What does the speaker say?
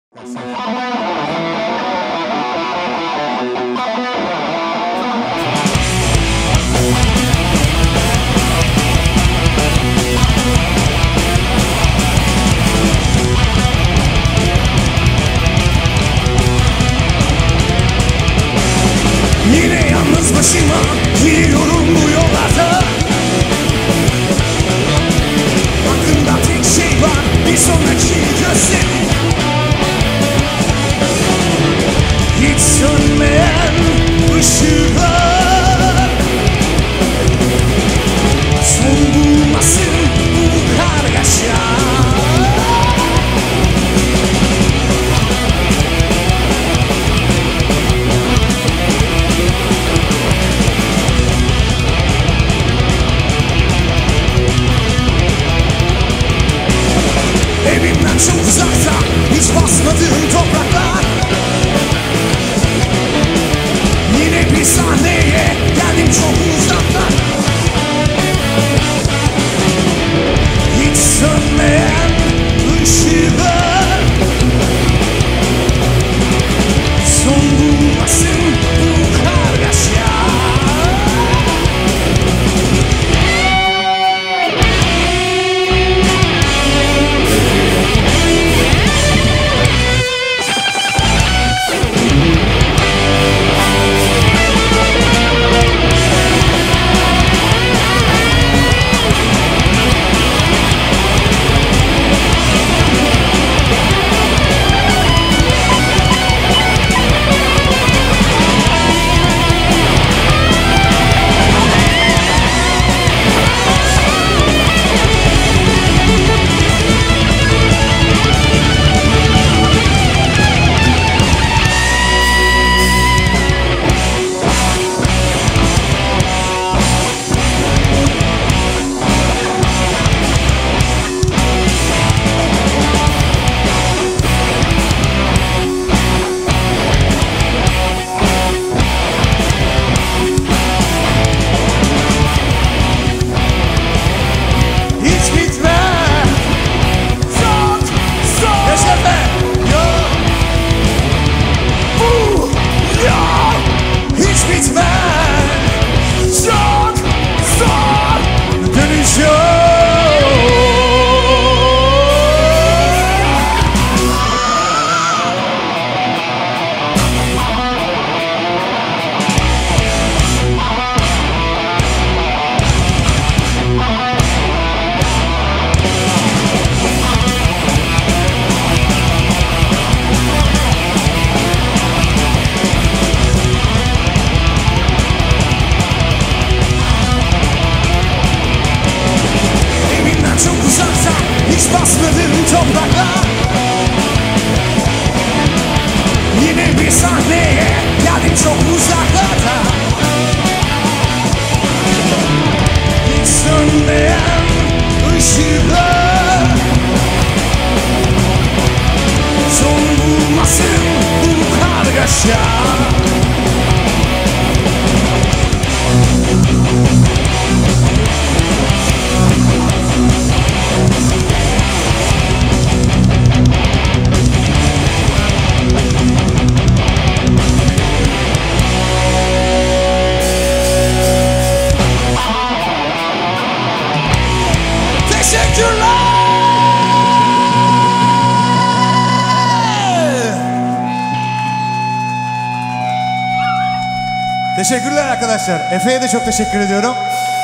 Yine yalnız başıma gidiyorum bu yollarda. Aklımda tek şey var, bir sonraki gösteri. Hiç sönmeyen ışıklar. Son bulmasın bu kargaşa. Evimden çok uzakta, hiç basmadığım topraklar. Yine bir sahneye geldim çok uzaktan. Hiç sönmeyen ışıklar. Son bulmasın bu kargaşa. Basmadığım topraklar. Yine bir sahneye geldim çok uzaklarda. Hiç sönmeyen ışıklar. Son bulmasın bu kargaşa. Teşekkürler arkadaşlar. Efe'ye de çok teşekkür ediyorum.